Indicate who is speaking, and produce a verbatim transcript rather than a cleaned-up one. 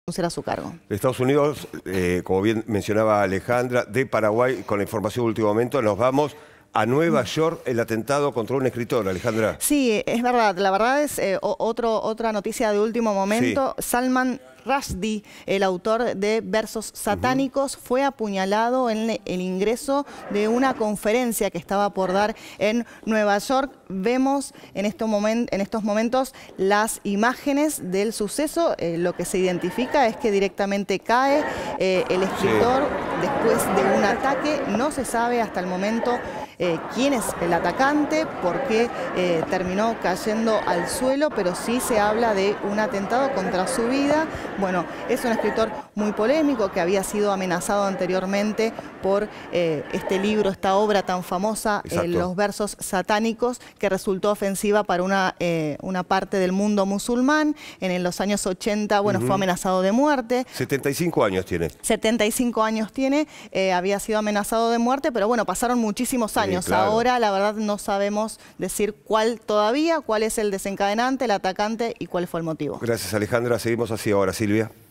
Speaker 1: a su cargo.
Speaker 2: De Estados Unidos, eh, como bien mencionaba Alejandra, de Paraguay, con la información de último momento, nos vamos a Nueva York, el atentado contra un escritor, Alejandra.
Speaker 1: Sí, es verdad. La verdad es eh, otro, otra noticia de último momento. Sí. Salman Rushdie, el autor de Versos Satánicos, uh-huh. fue apuñalado en el ingreso de una conferencia que estaba por dar en Nueva York. Vemos en, este momen en estos momentos las imágenes del suceso. Eh, lo que se identifica es que directamente cae eh, el escritor sí. después de un ataque. No se sabe hasta el momento eh, quién es el atacante, por qué eh, terminó cayendo al suelo, pero sí se habla de un atentado contra su vida. Bueno, es un escritor muy polémico que había sido amenazado anteriormente por eh, este libro, esta obra tan famosa, eh, Los Versos Satánicos, que resultó ofensiva para una, eh, una parte del mundo musulmán. En los años ochenta, bueno, uh-huh. fue amenazado de muerte.
Speaker 2: setenta y cinco años tiene.
Speaker 1: setenta y cinco años tiene, eh, había sido amenazado de muerte, pero bueno, pasaron muchísimos años. Sí, claro. Ahora, la verdad, no sabemos decir cuál todavía, cuál es el desencadenante, el atacante y cuál fue el motivo.
Speaker 2: Gracias, Alejandra. Seguimos así ahora, Silvia.